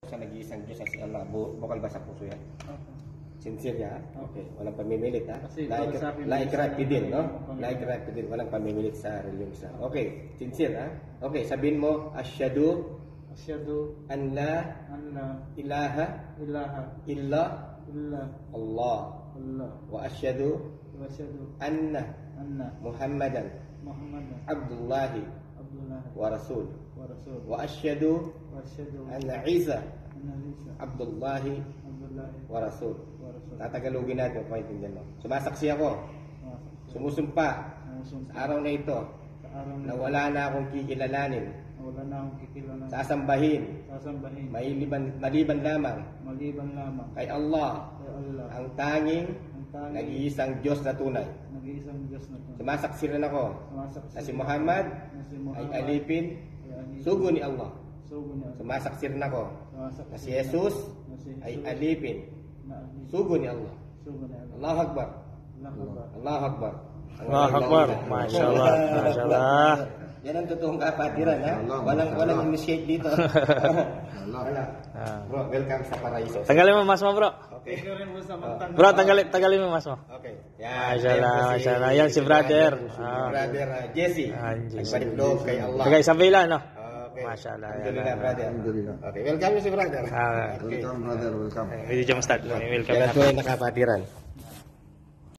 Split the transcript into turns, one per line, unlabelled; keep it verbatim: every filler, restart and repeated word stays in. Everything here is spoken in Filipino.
Sa nag-iisang Diyos na si Allah, bu bukal ba sa puso yan?
Opo.
Sincere ya? Okay, walang pamimilit ha?
Kasi
Like,
kausapin mo
like
sa-
right din, no?
Pamimilit.
Like right din, walang pamimilit sa reliyon Islam. Okay, sincere ha? Okay, sabihin mo, Asyhadu
Asyhadu
an la
an la
ilaha
ilaha
illa
illa
Allah
Allah
wa asyhadu
wa asyhadu
anna
anna
Muhammadan
Muhammadan
Abdullahi
Abdullah
wa Rasul
wa rasul
wa asyhadu
wa asyhadu
anna Isa
anna Isa
Abdullahi
Abdullah
wa Rasul.
wa rasul.
Tatagalogin natin ang paintindihan mo. Sumasaksi ako, sumusumpa
Sumusumpa
sa araw na ito
sa araw
na
na
wala na akong kikilalanin,
wala na akong kikilalan
sasambahin,
sasambahin
maliban, maliban lamang
maliban lamang
kay Allah,
kay Allah
ang tanging
ang tanging
nag-iisang Diyos na tunay.
nag-iisang Diyos na ito.
Sumasaksi rin ako
Sumasaksi
na si Muhammad
na si
ay
Muhammad
alipin,
ay alipin,
sugo ni Allah.
sugo niya.
Sumasaksi rin ako
Sumasaksi
na si Jesus
na si
ay
Jesus
alipin,
na alipin,
sugo ni Allah.
sugo niya.
Allahu Akbar.
Allahu Akbar.
Allahu Akbar.
Allahu Akbar. Masya Allah. Masya Allah.
Yan ang totoong kapatiran ha. Walang walang initiate dito. Wala.
Ah.
Bro, welcome sa Paraiso.
Tanggalin mo mas mo, bro.
Okay.
Ikaw rin mo sa magtanda.
Bro, tanggalin, tanggalin mo mas mo.
Okay. Yan.
Masya Allah,
Yan po
masya Allah. Yan si brother.
Si
Ah.
brother uh, Jesse.
Ah, Jesse.
Nagbalik loob kay Allah.
Tagay sa vila, no?
Okay.
Masya Allah.
Alhamdulillah,
Yan,
brother.
Alhamdulillah.
Okay, welcome si brother.
Ah.
Okay.
Welcome, brother. Welcome.
Video jam start. Welcome.
Yan ang tunay na kapatiran.